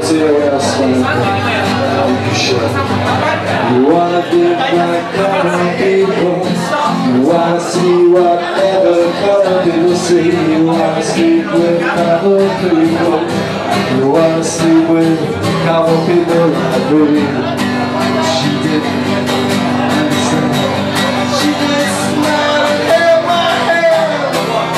You wanna be like common people. You wanna see whatever common people see. You wanna sleep with common people. You wanna sleep with common people like me. She didn't understand. She just smiled and held my hand.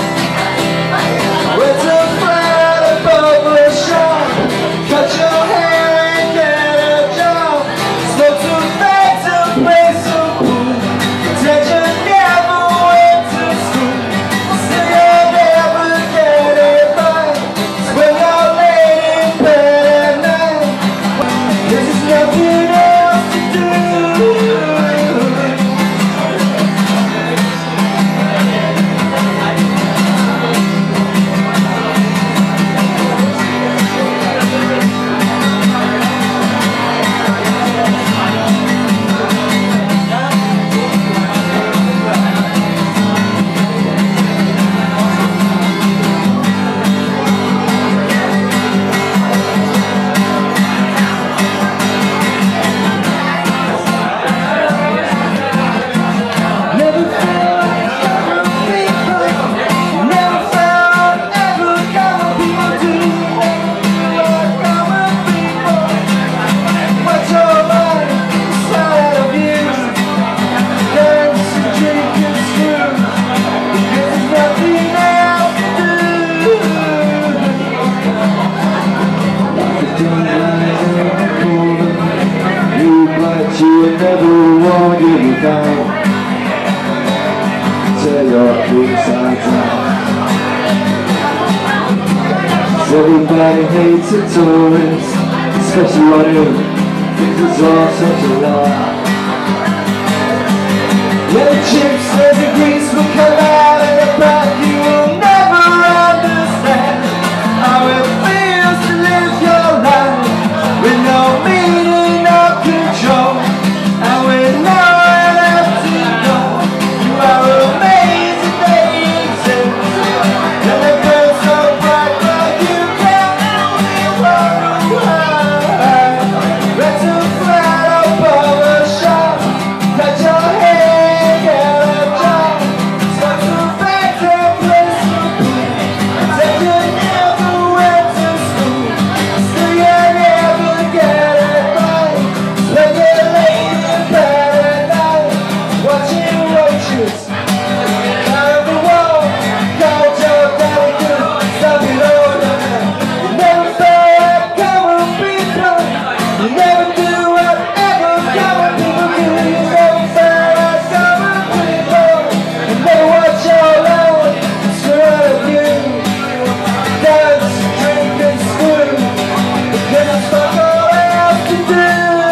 Went to find a barber shop. Cut your hair and get a job. Smoke some bags and play some pool. Pretend you never went to school. Still you'll never get it right. When you're laying in bed at night, there's just nothing else to do. You never won't give you down. Tear your inside down. Everybody hates a tourist, especially one who thinks it's all such a lie. Little chips as the grease will come out in the back. You will never understand how it feels to live your life with no meaning or control. And with nowhere left to go, you are amazing they exist. And they burn so bright but you can't only wonder why. Rent a flat up of a shop. Cut your hair, get a job. Smoke some bags and play some pool. Pretend you never went to school. Still you never get it right. When you're laying in bed at night, watching roaches out of the wall. Called your daddy to stop it all now. You never felt common people. You never do whatever common people do. You never felt common people. You never watch your life surround you. Dance, drink and scream, because it's fuck all else to do.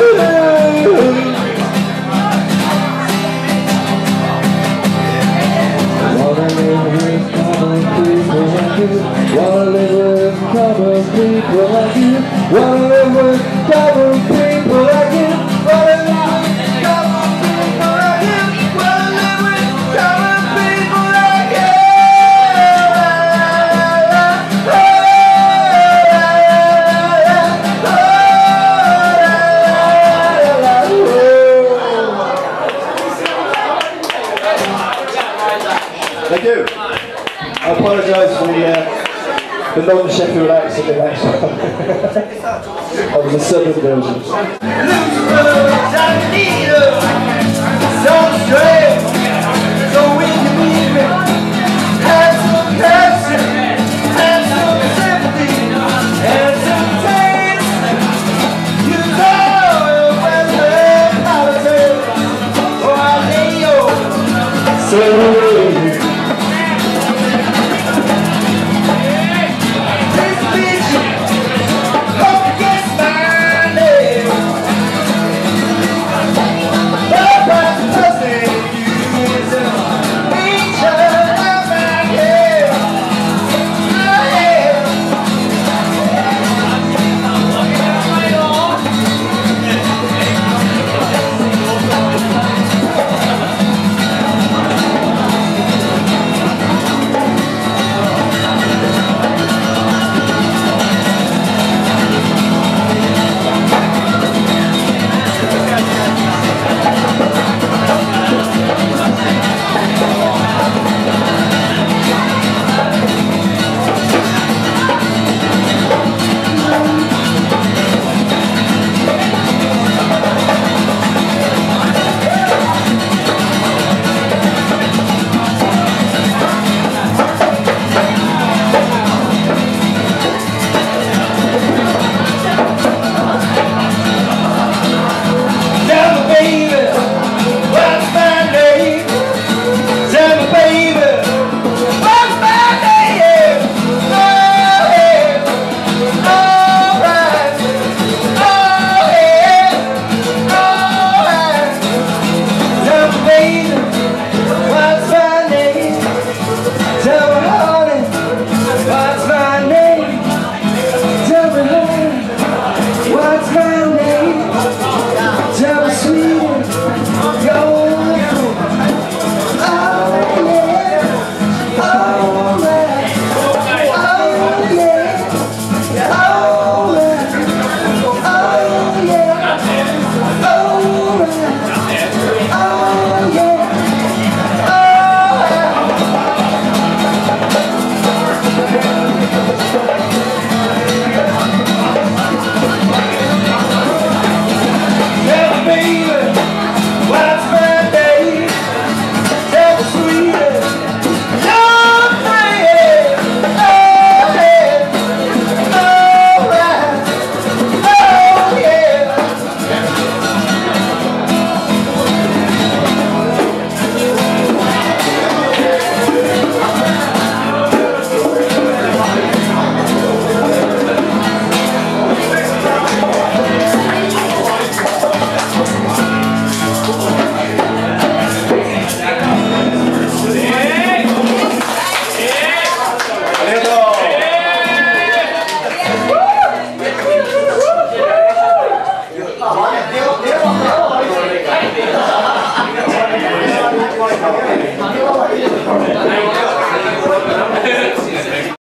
Wanna live with common people like you. Wanna live with common people like you. Wanna live with common people like you. Wanna live with common people like you. Wanna live with common people like you. Thank you. I apologise for the non-Sheffield accent in that show. That was a southern version. Loose roads, I need 'em. So straight.